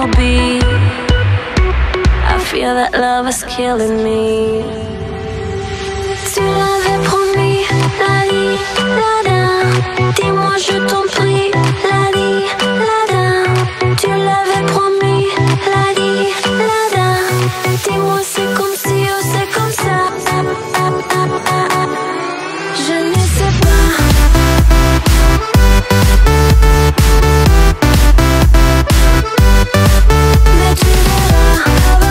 will be. I feel that love is killing me. Tu l'avais promis, la-di, la-da. Dis-moi je t'en prie, la-di, la-da. Tu l'avais promis, la-di, la-da. Dis-moi c'est comme si ou c'est comme ça. Je ne sais pas. Mais tu verras.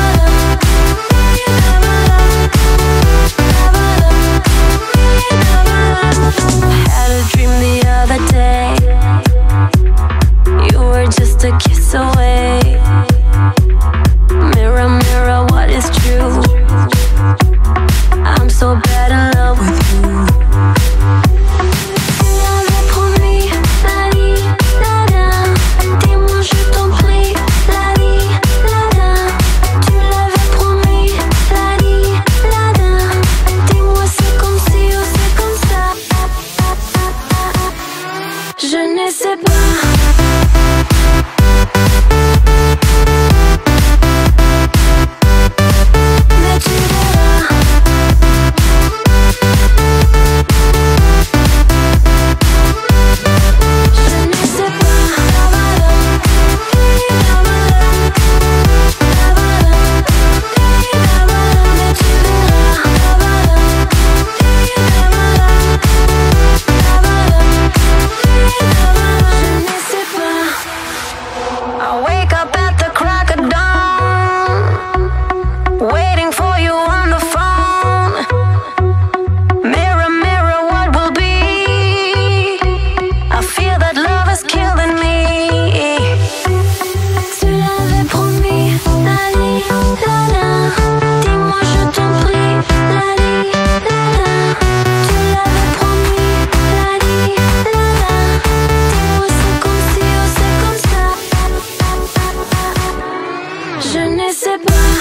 Had a dream the other day. You were just a kiss away. Mirror, mirror, what is true? I'm so bad in love with you. Tu l'avais promis, la-di, la-da. Dis-moi je t'en prie, la-di, la-da. Tu l'avais promis, la-di, la-da. Dis-moi c'est comme si ou c'est comme ça. Je ne sais pas. Mais tu verras. Je ne sais pas. Mais tu verras. Je ne sais pas. I wake up at the crack of dawn, waiting for you on the phone. Mirror, mirror, what will be? I feel that love is killing me. Tu l'avais promis, la-di, la-da. Dis-moi je t'en prie, la-di, la-da. Tu l'avais promis, la-di, la-da. Dis-moi c'est comme si ou c'est comme ça. Je ne sais pas.